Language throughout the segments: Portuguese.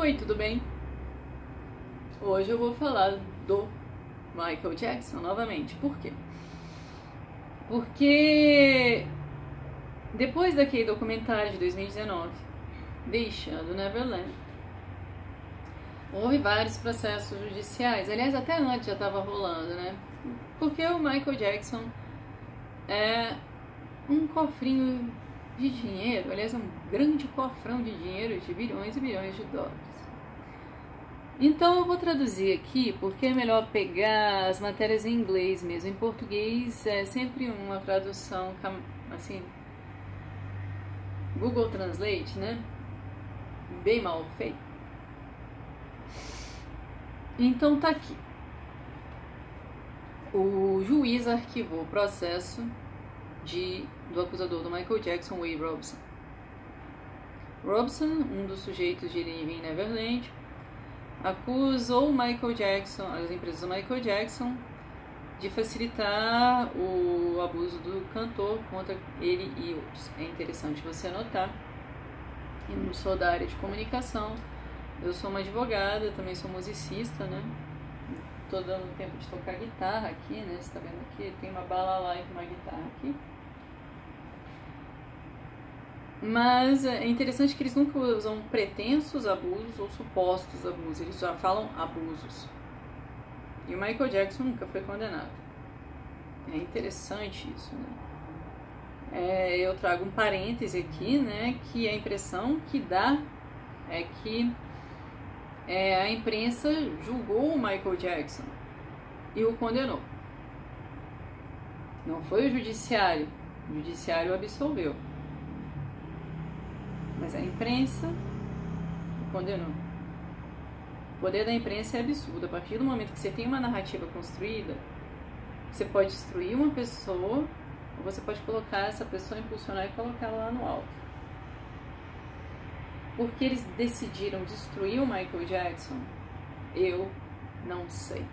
Oi, tudo bem? Hoje eu vou falar do Michael Jackson novamente. Por quê? Porque depois daquele documentário de 2019, Deixando Neverland, houve vários processos judiciais. Aliás, até antes já estava rolando, né? Porque o Michael Jackson é um cofrinho de dinheiro, aliás, um grande cofrão de dinheiro de bilhões e bilhões de dólares. Então eu vou traduzir aqui porque é melhor pegar as matérias em inglês mesmo. Em português é sempre uma tradução assim, Google Translate, né? Bem mal feito. Então tá aqui. O juiz arquivou o processo do acusador do Michael Jackson, Wade Robson. Robson, um dos sujeitos de Living Neverland, acusou o Michael Jackson, as empresas do Michael Jackson, de facilitar o abuso do cantor contra ele e outros. É interessante você anotar. Eu não sou da área de comunicação, eu sou uma advogada, também sou musicista, né? Tô dando tempo de tocar guitarra aqui, né? Você tá vendo aqui? Tem uma balalaika e uma guitarra aqui. Mas é interessante que eles nunca usam pretensos abusos ou supostos abusos, eles já falam abusos. E o Michael Jackson nunca foi condenado. É interessante isso, né? Eu trago um parêntese aqui, né, que a impressão que dá é que a imprensa julgou o Michael Jackson e o condenou. Não foi o judiciário absolveu. Mas a imprensa o condenou. O poder da imprensa é absurdo. A partir do momento que você tem uma narrativa construída, você pode destruir uma pessoa ou você pode colocar essa pessoa, impulsionar e colocar ela lá no alto. Porque eles decidiram destruir o Michael Jackson, eu não sei.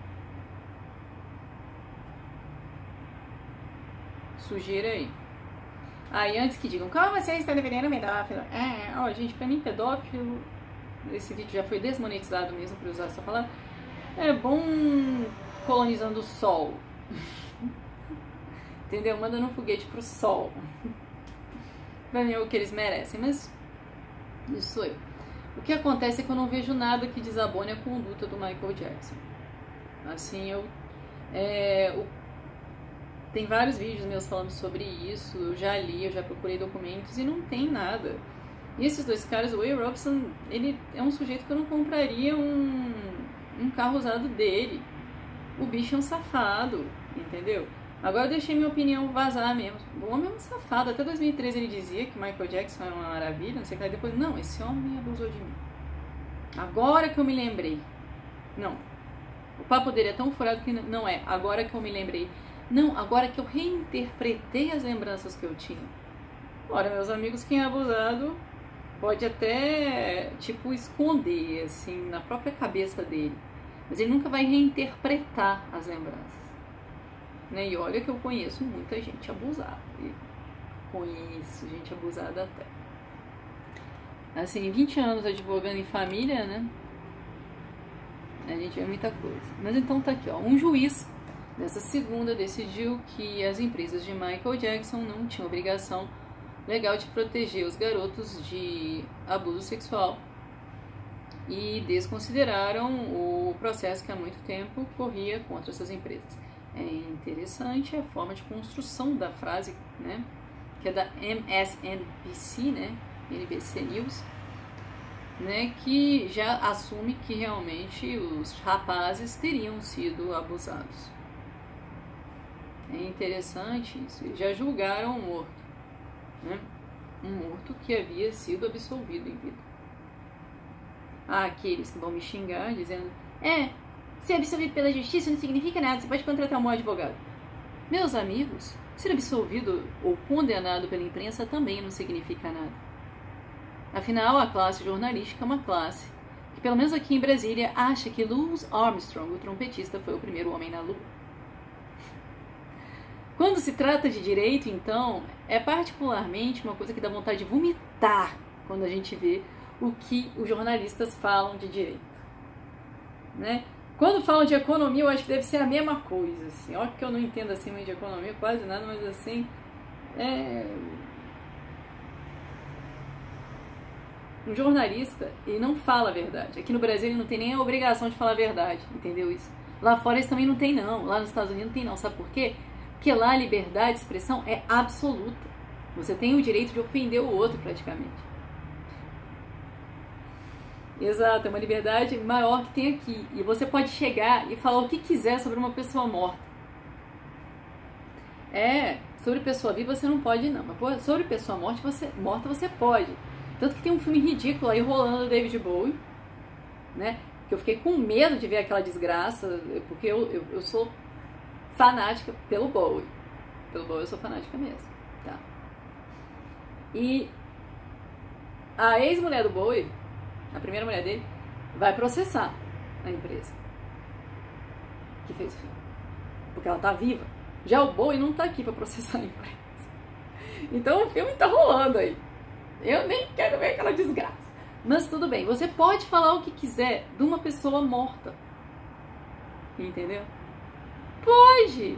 Sugira aí. E antes que digam, como você está defendendo pedófilo? Gente, pra mim pedófilo, esse vídeo já foi desmonetizado mesmo por usar essa palavra, é bom colonizando o sol. Entendeu? Mandando um foguete pro sol. Pra mim é o que eles merecem, mas isso sou eu. O que acontece é que eu não vejo nada que desabone a conduta do Michael Jackson. Assim, tem vários vídeos meus falando sobre isso, eu já li, eu já procurei documentos e não tem nada. E esses dois caras, o Wade Robson, ele é um sujeito que eu não compraria um carro usado dele. O bicho é um safado, entendeu? Agora eu deixei minha opinião vazar mesmo. O homem é um safado. Até 2013 ele dizia que Michael Jackson era uma maravilha, não sei o que lá. Depois, não, esse homem abusou de mim. Agora que eu me lembrei. Não. O papo dele é tão furado que não é. Agora que eu me lembrei. Não, agora que eu reinterpretei as lembranças que eu tinha. Ora, meus amigos, quem é abusado pode até, esconder, assim, na própria cabeça dele. Mas ele nunca vai reinterpretar as lembranças. Né? E olha que eu conheço muita gente abusada. Conheço gente abusada até. Assim, 20 anos advogando em família, né? A gente vê muita coisa. Mas então tá aqui, ó. Um juiz dessa segunda decidiu que as empresas de Michael Jackson não tinham obrigação legal de proteger os garotos de abuso sexual e desconsideraram o processo que há muito tempo corria contra essas empresas. É interessante a forma de construção da frase, né, que é da MSNBC, né, NBC News, né, que já assume que realmente os rapazes teriam sido abusados. É interessante isso. Eles já julgaram um morto, né, um morto que havia sido absolvido em vida. Há aqueles que vão me xingar dizendo, ser absolvido pela justiça não significa nada, você pode contratar um bom advogado. Meus amigos, ser absolvido ou condenado pela imprensa também não significa nada. Afinal, a classe jornalística é uma classe que, pelo menos aqui em Brasília, acha que Louis Armstrong, o trompetista, foi o primeiro homem na Lua. Quando se trata de direito, então, é particularmente uma coisa que dá vontade de vomitar quando a gente vê o que os jornalistas falam de direito, né? Quando falam de economia, eu acho que deve ser a mesma coisa, assim. Olha que eu não entendo assim muito de economia, quase nada, mas assim, um jornalista, ele não fala a verdade. Aqui no Brasil ele não tem nem a obrigação de falar a verdade, entendeu isso? Lá fora eles também não tem não, lá nos Estados Unidos não tem não, sabe por quê? Porque lá a liberdade de expressão é absoluta. Você tem o direito de ofender o outro praticamente. Exato, é uma liberdade maior que tem aqui. E você pode chegar e falar o que quiser sobre uma pessoa morta. Sobre pessoa viva você não pode não, mas sobre pessoa morta você pode. Tanto que tem um filme ridículo aí rolando do David Bowie, né? Que eu fiquei com medo de ver aquela desgraça, porque eu sou fanática pelo Bowie. Pelo Bowie eu sou fanática mesmo, tá? E a ex-mulher do Bowie, a primeira mulher dele, vai processar a empresa que fez o filme, porque ela tá viva. Já o Bowie não tá aqui pra processar a empresa. Então o filme tá rolando aí. Eu nem quero ver aquela desgraça. Mas tudo bem, você pode falar o que quiser de uma pessoa morta. Entendeu? Pode!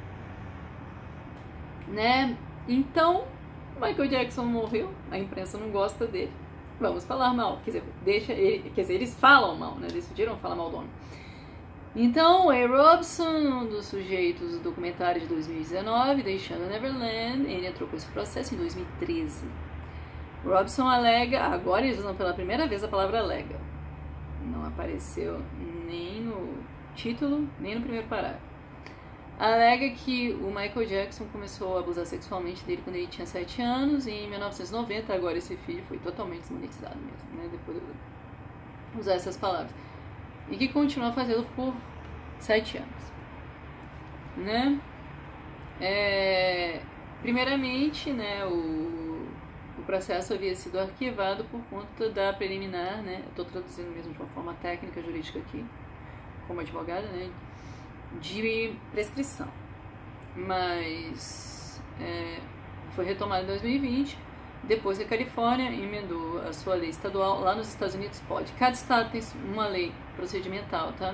Né? Então, Michael Jackson morreu, a imprensa não gosta dele. Vamos falar mal. Quer dizer, eles falam mal, né? Decidiram falar mal do homem. Então, Ray Robson, um dos sujeitos do documentário de 2019, Deixando Neverland, ele entrou com esse processo em 2013. Robson alega, agora eles usam pela primeira vez a palavra alega. Não apareceu nem no título, nem no primeiro parágrafo. Alega que o Michael Jackson começou a abusar sexualmente dele quando ele tinha 7 anos e em 1990, agora esse filho foi totalmente desmonetizado mesmo, né? Depois de usar essas palavras. E que continua fazendo por 7 anos. Né? Primeiramente, né, o processo havia sido arquivado por conta da preliminar, né? Estou traduzindo mesmo de uma forma técnica, jurídica aqui, como advogada, né? De prescrição. Mas foi retomado em 2020, depois que a Califórnia emendou a sua lei estadual. Lá nos Estados Unidos pode. Cada estado tem uma lei procedimental, tá?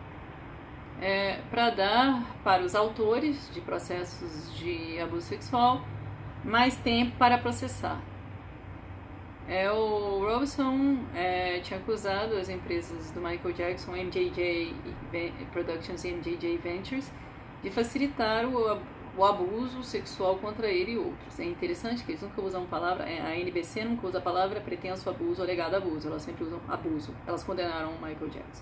Para dar para os autores de processos de abuso sexual mais tempo para processar. O Robson tinha acusado as empresas do Michael Jackson, MJJ Productions e MJJ Ventures, de facilitar o abuso sexual contra ele e outros. É interessante que eles nunca usam a palavra, a NBC nunca usa a palavra pretenso abuso ou alegado abuso, elas sempre usam abuso. Elas condenaram o Michael Jackson.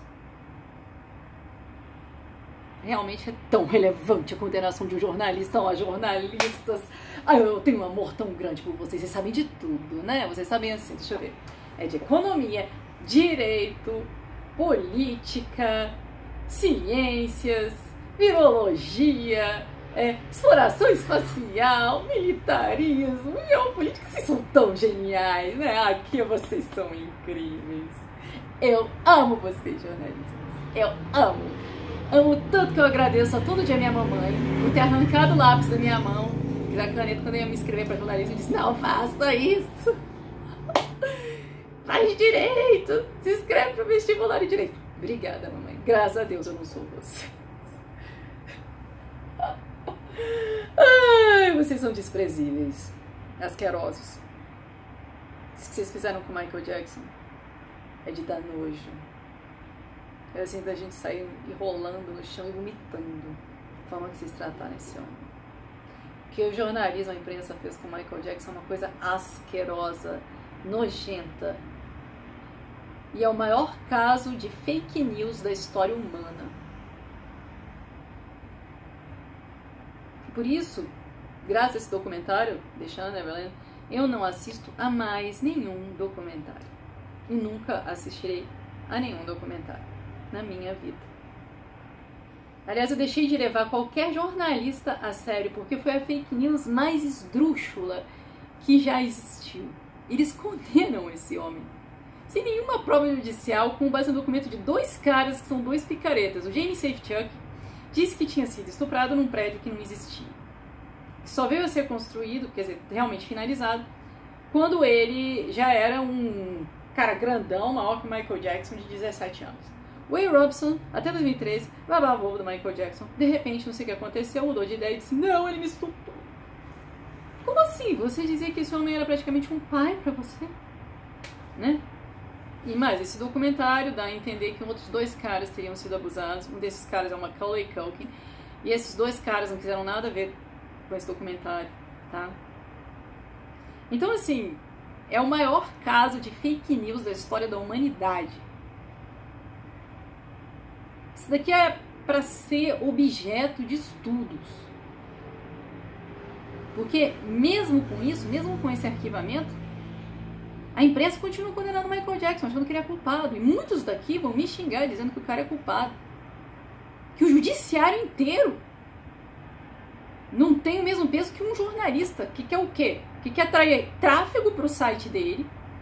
Realmente é tão relevante a condenação de um jornalista. Ó, jornalistas, eu tenho um amor tão grande por vocês sabem de tudo, né? Vocês sabem assim, deixa eu ver, de economia, direito, política, ciências, virologia, exploração espacial, militarismo, geopolítica. Vocês são tão geniais, né? Aqui vocês são incríveis. Eu amo vocês, jornalistas. Eu amo. Amo tanto que eu agradeço a todo dia a minha mamãe por ter arrancado o lápis da minha mão e da caneta quando eu ia me inscrever para jornalismo. Eu disse, não faça isso. Faz direito. Se inscreve para o vestibular de direito. Obrigada, mamãe. Graças a Deus eu não sou você. Ai, vocês são desprezíveis. Asquerosos. Isso que vocês fizeram com o Michael Jackson é de dar nojo. É assim da gente sair rolando no chão e vomitando a forma que vocês trataram esse homem. O que o jornalismo, a imprensa fez com o Michael Jackson é uma coisa asquerosa, nojenta. E é o maior caso de fake news da história humana. Por isso, graças a esse documentário, Deixando Neverland, eu não assisto a mais nenhum documentário. E nunca assistirei a nenhum documentário na minha vida. Aliás, eu deixei de levar qualquer jornalista a sério, porque foi a fake news mais esdrúxula que já existiu. Eles condenam esse homem sem nenhuma prova judicial, com base no documento de 2 caras que são 2 picaretas. O James Safechuck disse que tinha sido estuprado num prédio que não existia. Só veio a ser construído, quer dizer, realmente finalizado, quando ele já era um cara grandão, maior que o Michael Jackson, de 17 anos. O Wade Robson, até 2013, babava o ovo do Michael Jackson. De repente, não sei o que aconteceu, mudou de ideia e disse, não, ele me estuprou. Como assim? Você dizia que esse homem era praticamente um pai pra você? Né? E mais, esse documentário dá a entender que outros 2 caras teriam sido abusados. Um desses caras é o Macaulay Culkin. E esses 2 caras não quiseram nada a ver com esse documentário, tá? Então, assim, é o maior caso de fake news da história da humanidade. Isso daqui é para ser objeto de estudos. Porque mesmo com isso, mesmo com esse arquivamento, a imprensa continua condenando o Michael Jackson, achando que ele é culpado. E muitos daqui vão me xingar dizendo que o cara é culpado. Que o judiciário inteiro não tem o mesmo peso que um jornalista, que quer o quê? Que quer atrair tráfego para o site dele,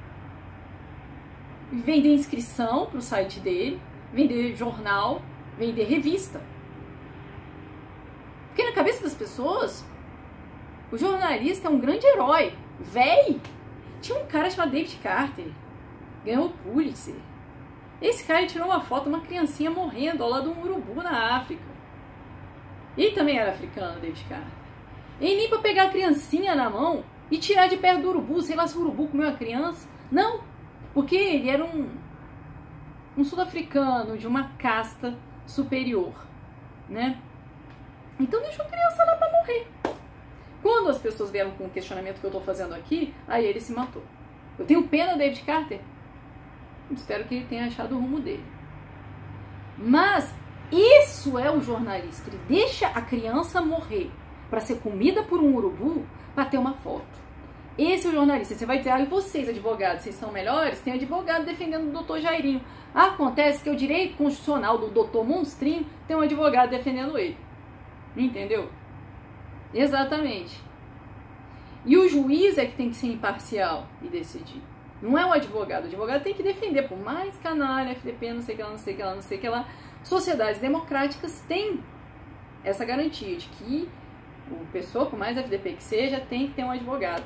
vender inscrição para o site dele, vender jornal, vender revista. Porque na cabeça das pessoas, o jornalista é um grande herói. Véi! Tinha um cara chamado David Carter, ganhou o Pulitzer. Esse cara tirou uma foto de uma criancinha morrendo ao lado de um urubu na África. Ele também era africano, David Carter. Ele nem pra pegar a criancinha na mão e tirar de perto do urubu, sei lá se o urubu comeu a criança. Não, porque ele era um sul-africano de uma casta superior, né? Então deixou a criança lá pra morrer. Quando as pessoas vieram com o questionamento que eu tô fazendo aqui, aí ele se matou. Eu tenho pena do David Carter. Espero que ele tenha achado o rumo dele. Mas isso é o jornalista. Ele deixa a criança morrer para ser comida por um urubu para ter uma foto. Esse é o jornalista. Você vai dizer, ah, e vocês, advogados, vocês são melhores? Tem advogado defendendo o doutor Jairinho. Acontece que o direito constitucional do doutor Monstrinho tem um advogado defendendo ele. Entendeu? Exatamente. E o juiz é que tem que ser imparcial e decidir. Não é o advogado. O advogado tem que defender, por mais canalha, FDP, não sei o que lá, não sei o que lá, não sei o que lá. Sociedades democráticas têm essa garantia de que o pessoa, por mais FDP que seja, tem que ter um advogado.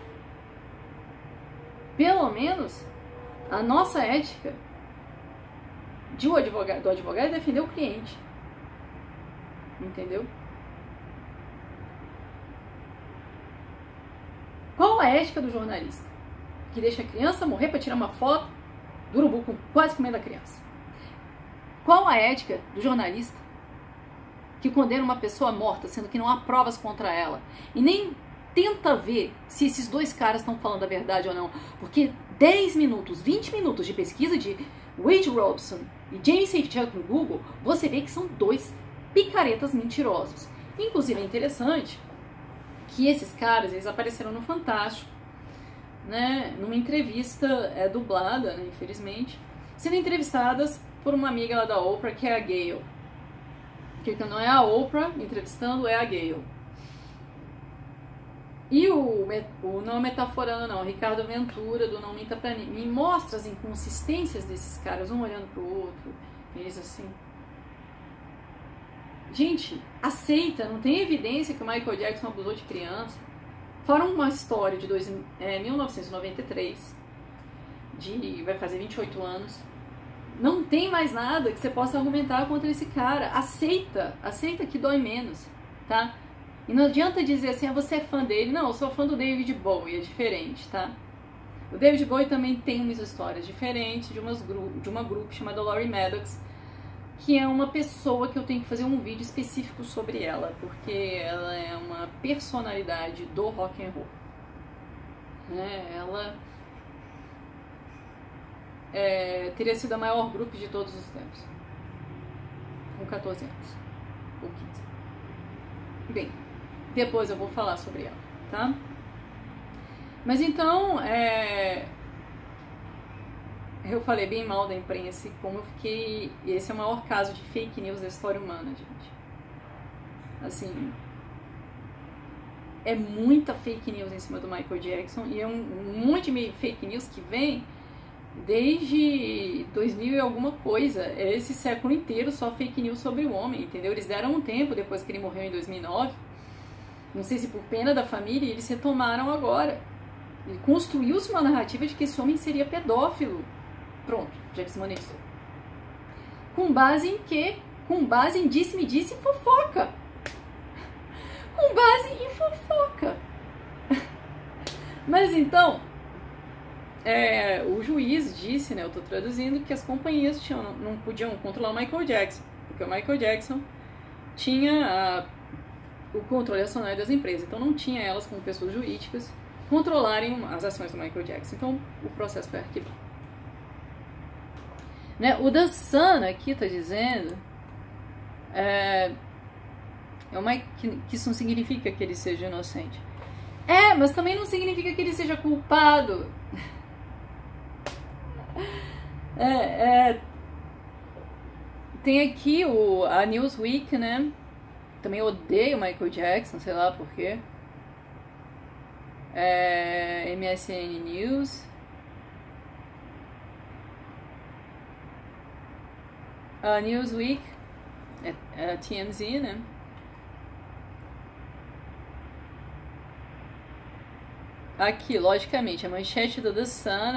Pelo menos, a nossa ética do advogado é defender o cliente. Entendeu? Qual a ética do jornalista? Que deixa a criança morrer para tirar uma foto do urubu quase comendo a criança. Qual a ética do jornalista que condena uma pessoa morta, sendo que não há provas contra ela? E nem tenta ver se esses 2 caras estão falando a verdade ou não. Porque 10 minutos, 20 minutos de pesquisa de Wade Robson e James Safechuck no Google, você vê que são 2 picaretas mentirosos. Inclusive é interessante que esses caras, eles apareceram no Fantástico, né, numa entrevista dublada, né, infelizmente, sendo entrevistadas por uma amiga lá da Oprah, que é a Gayle. Porque não é a Oprah entrevistando, é a Gayle. E não é metaforando não, o Ricardo Ventura, do Não Minta Pra Mim, me mostra as inconsistências desses caras, um olhando pro outro, eles assim... Gente, aceita, não tem evidência que o Michael Jackson abusou de criança. Fora uma história de 1993, vai fazer 28 anos. Não tem mais nada que você possa argumentar contra esse cara. Aceita que dói menos, tá? E não adianta dizer assim, você é fã dele. Não, eu sou fã do David Bowie, é diferente, tá? O David Bowie também tem umas histórias diferentes de uma grupo chamada Laurie Maddox, que é uma pessoa que eu tenho que fazer um vídeo específico sobre ela, porque ela é uma personalidade do rock and roll. Ela teria sido a maior grupo de todos os tempos, com 14 anos, ou 15. Bem, depois eu vou falar sobre ela, tá? Mas então, eu falei bem mal da imprensa e como eu fiquei... Esse é o maior caso de fake news da história humana, gente. Assim, é muita fake news em cima do Michael Jackson e é um monte de fake news que vem desde 2000 e alguma coisa. É esse século inteiro só fake news sobre o homem, entendeu? Eles deram um tempo depois que ele morreu em 2009. Não sei se por pena da família, eles retomaram agora. E construiu-se uma narrativa de que esse homem seria pedófilo. Pronto, já desmonetizou. Com base em quê? Com base em disse-me-disse fofoca. Com base em fofoca. Mas então, o juiz disse, né, eu estou traduzindo, que as companhias não podiam controlar o Michael Jackson, porque o Michael Jackson tinha o controle acionário das empresas, então não tinha elas como pessoas jurídicas controlarem as ações do Michael Jackson, então o processo foi arquivado. Né, o The Sun aqui está dizendo que isso não significa que ele seja inocente. Mas também não significa que ele seja culpado. Tem aqui a Newsweek, né? Também odeia o Michael Jackson, sei lá por quê. MSN News. A Newsweek, a TMZ, né? Aqui, logicamente, a manchete do The Sun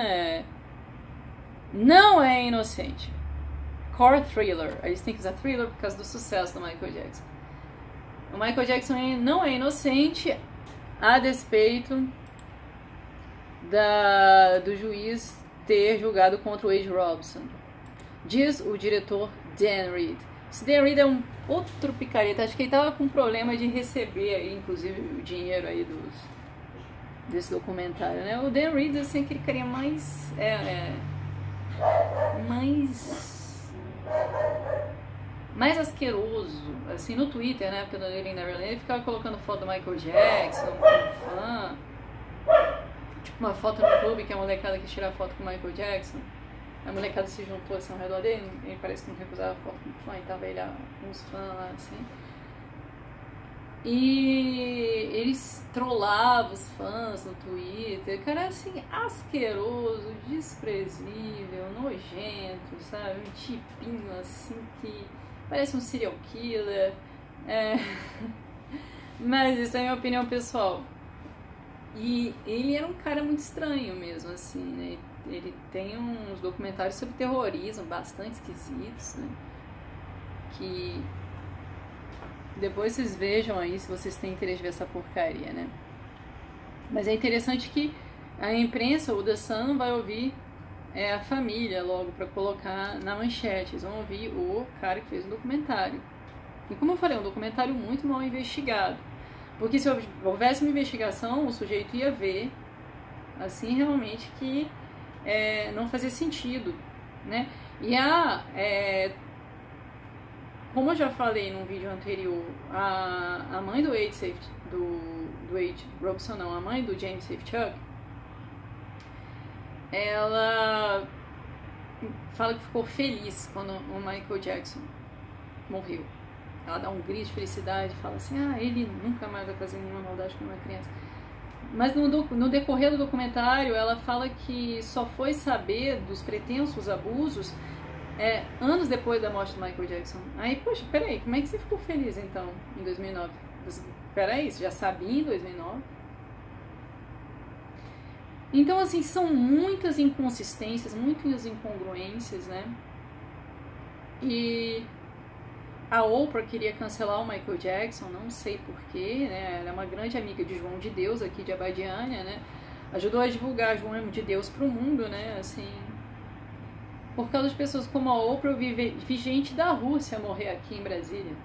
não é inocente. Core thriller. Eles têm que usar thriller por causa do sucesso do Michael Jackson. O Michael Jackson não é inocente a despeito do juiz ter julgado contra o Wade Robson. Diz o diretor Dan Reed. Esse Dan Reed é um outro picareta. Acho que ele tava com problema de receber aí, inclusive, o dinheiro aí desse documentário, né? O Dan Reed, assim, aquele carinha mais asqueroso, assim, no Twitter, né? Porque no Living Neverland ele ficava colocando foto do Michael Jackson, com fã, tipo uma foto no clube que é a molecada que tira foto com o Michael Jackson. A molecada se juntou assim ao redor dele, ele parece que não recusava foto com fã, e tava ele uns fãs lá, assim. E eles trollavam os fãs no Twitter, cara, assim, asqueroso, desprezível, nojento, sabe? Um tipinho assim que parece um serial killer. Mas isso é a minha opinião pessoal. E ele era um cara muito estranho mesmo, assim, né? Ele tem uns documentários sobre terrorismo bastante esquisitos, né? Que depois vocês vejam aí se vocês têm interesse de ver essa porcaria, né? Mas é interessante que a imprensa, o The Sun, não vai ouvir a família logo para colocar na manchete. Eles vão ouvir o cara que fez o documentário. E como eu falei, é um documentário muito mal investigado. Porque se houvesse uma investigação, o sujeito ia ver, assim, realmente que não fazia sentido, né? E como eu já falei num vídeo anterior, a mãe do Wade Robson, não, a mãe do James Safechuck, ela fala que ficou feliz quando o Michael Jackson morreu. Ela dá um grito de felicidade, fala assim, ele nunca mais vai fazer nenhuma maldade com uma criança. Mas no decorrer do documentário, ela fala que só foi saber dos pretensos abusos anos depois da morte do Michael Jackson. Aí, poxa, peraí, como é que você ficou feliz então, em 2009? Peraí, você já sabia em 2009? Então, assim, são muitas inconsistências, muitas incongruências, né? E a Oprah queria cancelar o Michael Jackson, não sei porquê, né? Ela é uma grande amiga de João de Deus aqui de Abadiânia, né? Ajudou a divulgar João de Deus pro mundo, né? Assim, por causa de pessoas como a Oprah, eu vi gente da Rússia morrer aqui em Brasília,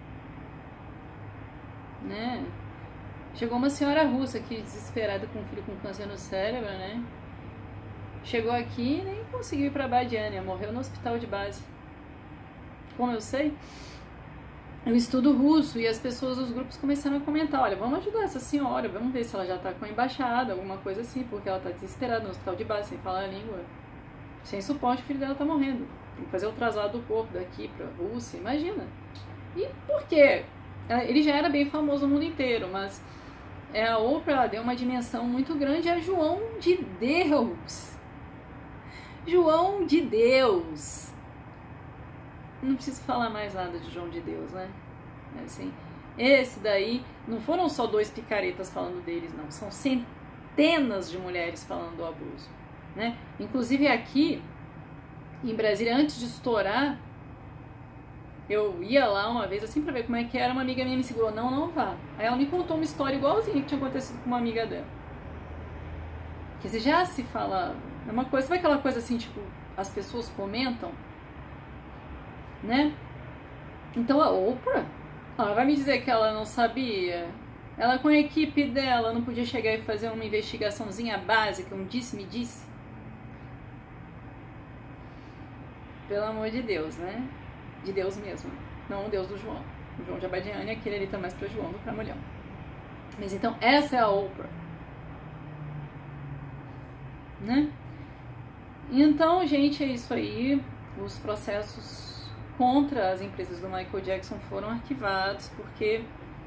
né? Chegou uma senhora russa aqui desesperada com um filho com câncer no cérebro, né? Chegou aqui e nem conseguiu ir pra Abadiânia, morreu no hospital de base. Como eu sei, eu estudo russo e as pessoas dos grupos começaram a comentar, olha, vamos ajudar essa senhora, vamos ver se ela já tá com a embaixada, alguma coisa assim, porque ela tá desesperada no hospital de base, sem falar a língua. Sem suporte, o filho dela tá morrendo. Tem que fazer o traslado do corpo daqui pra Rússia, imagina. E por quê? Ele já era bem famoso no mundo inteiro, mas a Oprah deu uma dimensão muito grande a João de Deus. João de Deus. Não preciso falar mais nada de João de Deus, né? Assim, esse daí, não foram só 2 picaretas falando deles, não. São centenas de mulheres falando do abuso, né? Inclusive aqui, em Brasília, antes de estourar, eu ia lá uma vez assim pra ver como é que era, uma amiga minha me segurou, não, não vá. Aí ela me contou uma história igualzinha que tinha acontecido com uma amiga dela. Que você já se fala, é uma coisa, sabe aquela coisa assim, tipo, as pessoas comentam, né? Então a Oprah, ela vai me dizer que ela não sabia, ela com a equipe dela não podia chegar e fazer uma investigaçãozinha básica, um disse-me-disse? Pelo amor de Deus, né? De Deus mesmo, não o Deus do João. O João de Abadiane, aquele ali tá mais pra João do que pra mulher. Mas então, essa é a Oprah. Né? Então, gente, é isso aí. Os processos contra as empresas do Michael Jackson foram arquivados porque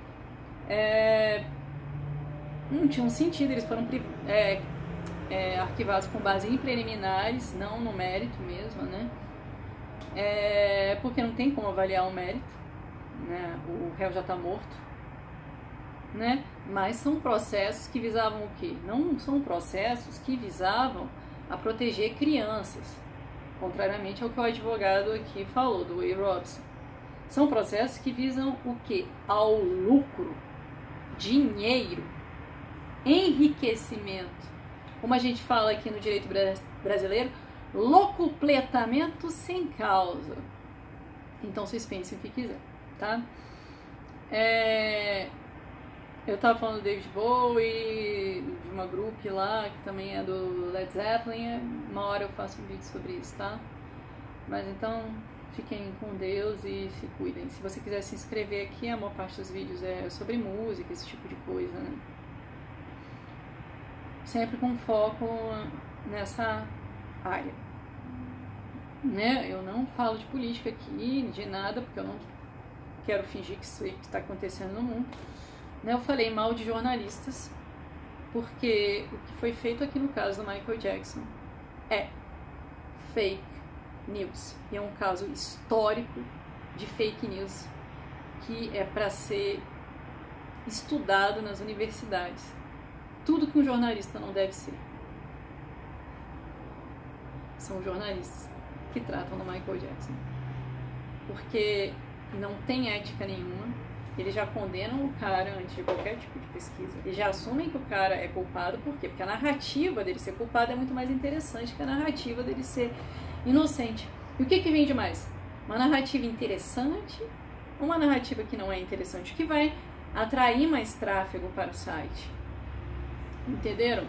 não tinha um sentido. Eles foram arquivados com base em preliminares, não no mérito mesmo, né? Porque não tem como avaliar o mérito, né? O réu já está morto, né? Mas são processos que visavam o quê? Não são processos que visavam a proteger crianças, contrariamente ao que o advogado aqui falou, do Will Robson. São processos que visam o quê? Ao lucro, dinheiro, enriquecimento. Como a gente fala aqui no direito brasileiro, locupletamento sem causa. Então vocês pensem o que quiser, tá? Eu tava falando do David Bowie, de uma grupo lá, que também é do Led Zeppelin. Uma hora eu faço um vídeo sobre isso, tá? Mas então, fiquem com Deus e se cuidem. Se você quiser se inscrever aqui, a maior parte dos vídeos é sobre música, esse tipo de coisa, né? Sempre com foco nessa área, né? Eu não falo de política aqui, de nada, porque eu não quero fingir que isso está acontecendo no mundo, né? Eu falei mal de jornalistas, porque o que foi feito aqui no caso do Michael Jackson é fake news, e é um caso histórico de fake news que é para ser estudado nas universidades. Tudo que um jornalista não deve ser. São jornalistas que tratam do Michael Jackson. Porque não tem ética nenhuma. Eles já condenam o cara antes de qualquer tipo de pesquisa. Eles já assumem que o cara é culpado. Por quê? Porque a narrativa dele ser culpado é muito mais interessante que a narrativa dele ser inocente. E o que vende mais? Uma narrativa interessante ou uma narrativa que não é interessante? Que vai atrair mais tráfego para o site. Entenderam?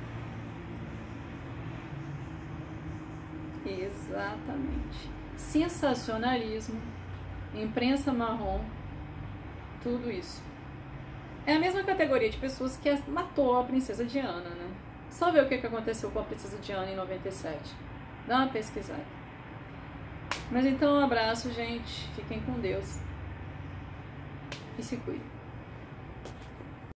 Exatamente. Sensacionalismo, imprensa marrom, tudo isso. É a mesma categoria de pessoas que matou a princesa Diana, né? Só ver o que aconteceu com a princesa Diana em 97. Dá uma pesquisada. Mas então, um abraço, gente. Fiquem com Deus. E se cuidem.